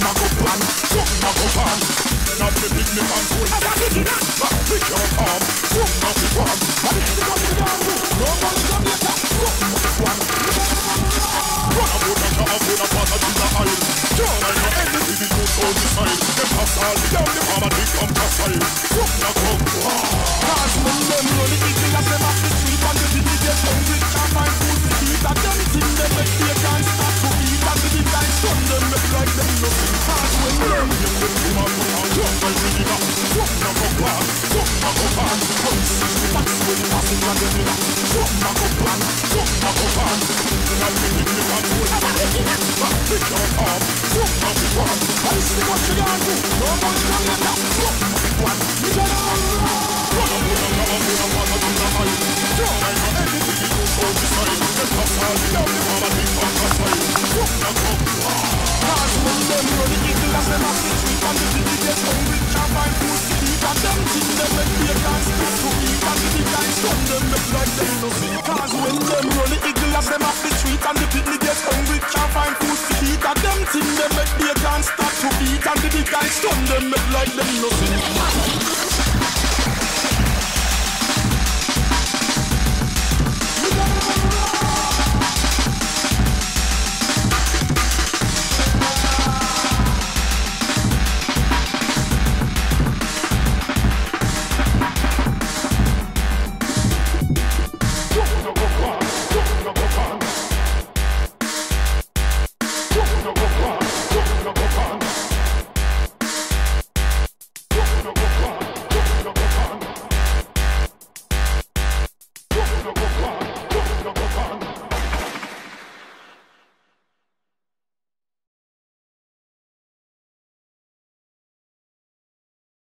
a go plan, something a go pan. Now the picnic and fool, I got it in that. Back with your arm, something a go pan. And it's the gun to the arm, no one is on the attack, something a go pan. Run a boat and shot a food and pass a cheese a aisle. John, I know anything is good on the side. Them pass all the down, the farmer they come to side. Something a go pan. Cause when them run the eagle as them off the street and the people get hungry, can't find food to eat. And them things them make they can't stop to eat. And the big guys stun them make like them nothing. Cause when them get them to a foot and jump like the nigga. Something a go pan, something a go pan. Come see the box when the passing on the nigga. Something a go pan, something a go pan. Now the picnic and fool, I got it in that. Back with your arm, something a go pan. I see what you gonna do, no one is on the attack. Something a go pan, you gotta run a boat and shot a food and pass a cheese a aisle. John, I know anything is good on the side. Them pass all the down, the farmer they come to side. Something a go pan. Cause when them run the eagle as them off the street and the people get hungry, can't find food to eat. And them things them make they can't stop to eat. And the big guys stun them make like them nothing. Cause when them run the eagle as them off the street and the people get hungry, can't find food to eat. And them things them make they can't stop to eat. And the big guys stun them make like them nothing.